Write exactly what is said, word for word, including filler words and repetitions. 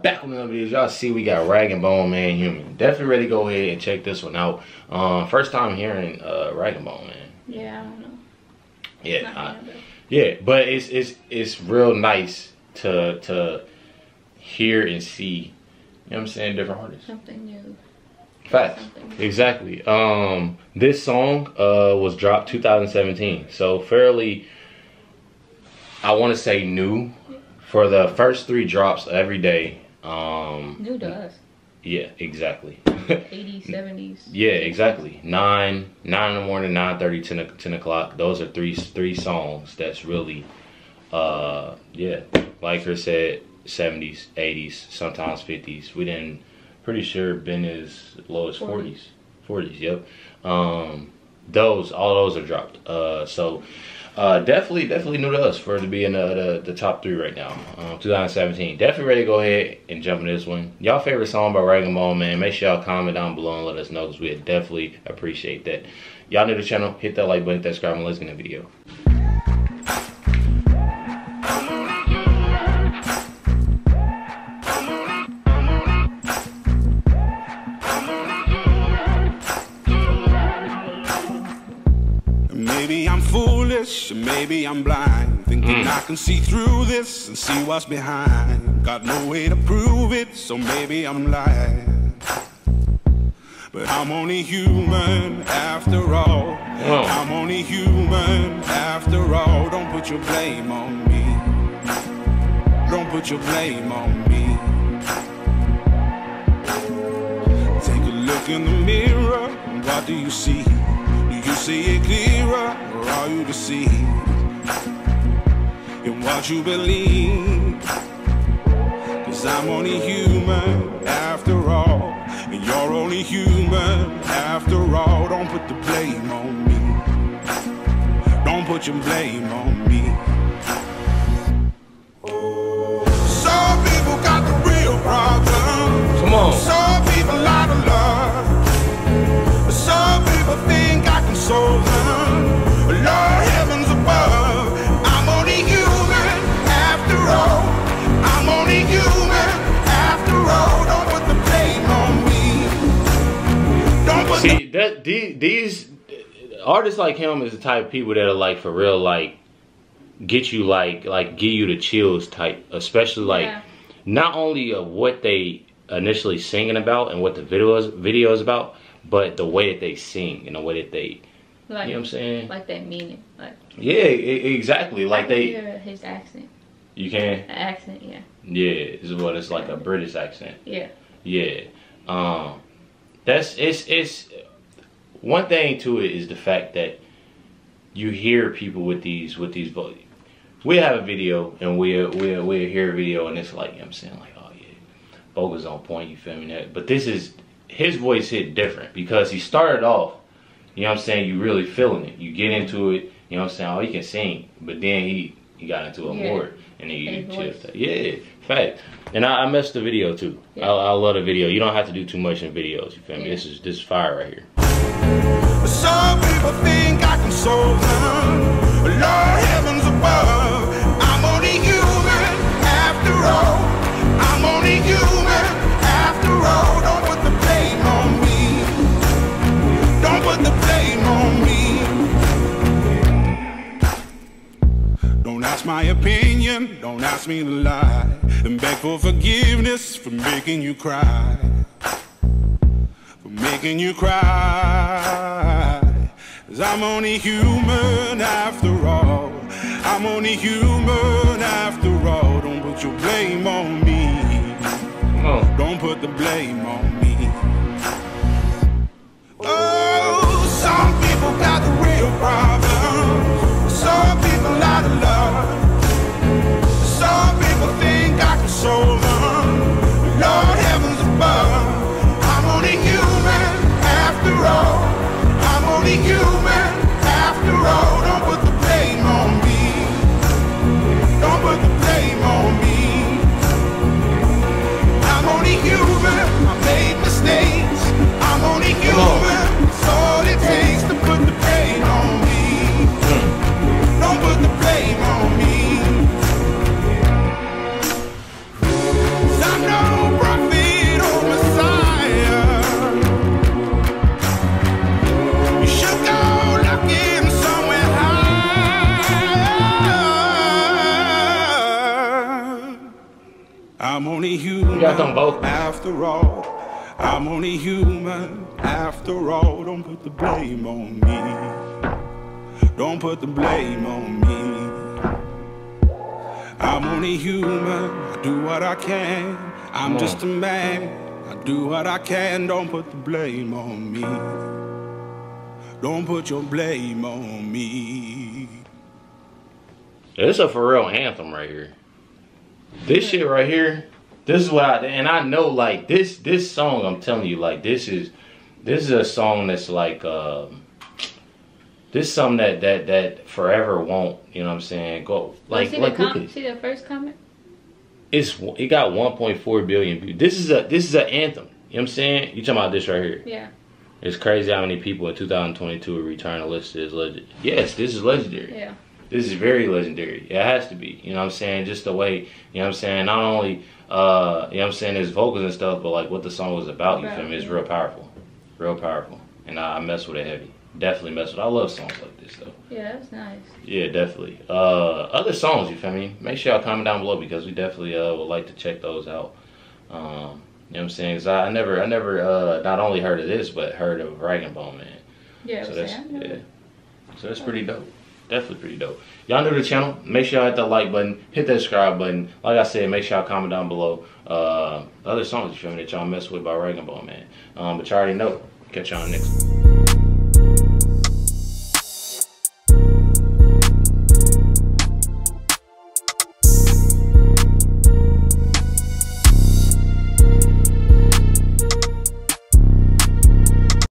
back with another video. Y'all see we got Rag and Bone Man Human. Definitely ready to go ahead and check this one out. Um, first time hearing uh, Rag and Bone Man. Yeah, I don't know. Yeah, I, yeah, but it's it's it's real nice to to hear and see. You know what I'm saying? Different artists. Something new. Facts. Something. Exactly. Um, this song uh was dropped two thousand seventeen, so fairly. I want to say new for the first three drops every day. Um, new to us. Yeah, exactly. eighties, seventies. Yeah, exactly. Nine, nine in the morning, nine thirty, ten, ten o'clock. Those are three three songs that's really, uh, yeah, like Chris said, seventies, eighties, sometimes fifties. We didn't, pretty sure been as low as forties. forties, yep. Um, those, all those are dropped. Uh, so. Uh, definitely, definitely new to us for it to be in the, the, the top three right now. Um, two thousand seventeen. Definitely ready to go ahead and jump in this one. Y'all favorite song by Rag and Bone Man? Make sure y'all comment down below and let us know because we definitely appreciate that. Y'all new to the channel, hit that like button, hit that subscribe, and let's get in the video. Maybe I'm foolish, maybe I'm blind, thinking mm. I can see through this and see what's behind. Got no way to prove it, so maybe I'm lying. But I'm only human after all. Whoa. I'm only human after all. Don't put your blame on me. Don't put your blame on me. Take a look in the mirror, what do you see? You see it clearer, or are you deceived in what you believe? Cause I'm only human after all, and you're only human after all. Don't put the blame on me. Don't put your blame on me. Some people got the real problem. Come on. Some people out of love. Some people think I can solve them. Lord heavens above, I'm only human after all. I'm only human after all. Don't put the blame on me. Don't put See, that these, these artists like him is the type of people that are like for real, like get you like like give you the chills type, especially like yeah. not only of what they initially singing about and what the videos video is about, but the way that they sing and the way that they, like, you know what I'm saying? Like they mean it. Like, yeah, I, exactly. Like I they. hear his accent. You can? The accent, yeah. Yeah, this is what it's like, a British accent. Yeah. Yeah. Um, that's, it's, it's, one thing to it is the fact that you hear people with these, with these, we have a video and we'll, we'll, we'll hear a video and it's like, you know what I'm saying? Like, oh yeah, vocals on point, you feel me? That, but this is, his voice hit different because he started off, you know what I'm saying, you really feeling it. You get into it, you know what I'm saying, oh, he can sing. But then he, he got into it yeah. more. And then you chill. Yeah, fact. And I, I messed the video too. Yeah. I, I love the video. You don't have to do too much in videos, you feel me? Yeah. This is this is fire right here. Some people think I can solve them. Lord heavens above, I'm only human after all. I'm only human after all. Don't put the blame on me. Don't put the blame on me. Don't ask my opinion, don't ask me to lie, and beg for forgiveness for making you cry. For making you cry. Cause I'm only human after all. I'm only human after all. Don't put your blame on me. Oh. Don't put the blame on me. Oh, some people got the real problem. Some people out of love. Some people think I can solve them. Lord heavens above, I'm only human after all. I'm only human after all. Don't put the blame on me. Don't put the blame on me. I'm only human. I made mistakes. I'm only human. It's all it takes to put the blame on me. I'm only human got them vocals. after all. I'm only human after all. Don't put the blame on me. Don't put the blame on me. I'm only human. I do what I can. I'm just a man. I do what I can. Don't put the blame on me. Don't put your blame on me. It's a for real anthem right here. This shit right here, this is what I, and I know like this this song, I'm telling you, like this is this is a song that's like um this is something that that that forever won't, you know what I'm saying, go like see like the look com- at see the first comment? it's it got one point four billion views. This is a this is an anthem. You know what I'm saying? You talking about this right here. Yeah. It's crazy how many people in two thousand twenty-two would return a list as legend. Yes, this is legendary. Yeah. This is very legendary. It has to be. You know what I'm saying? Just the way, you know what I'm saying? Not only, uh, you know what I'm saying, his vocals and stuff, but like what the song was about, you Right, feel me? It's yeah. real powerful. Real powerful. And I, I mess with it heavy. Definitely mess with it. I love songs like this, though. Yeah, that's nice. Yeah, definitely. Uh, other songs, you feel me? Make sure y'all comment down below because we definitely uh, would like to check those out. Um, you know what I'm saying? Cause I, I never, I never uh, not only heard of this, but heard of Rag and Bone Man. Yeah, So I was that's, saying, I know. yeah. So that's pretty dope. Definitely pretty dope. Y'all new to the channel, make sure y'all hit that like button, hit that subscribe button. Like I said, make sure y'all comment down below uh, other songs you feel me that y'all mess with by Rag and Bone Man. Um, but y'all already know. Catch y'all next one.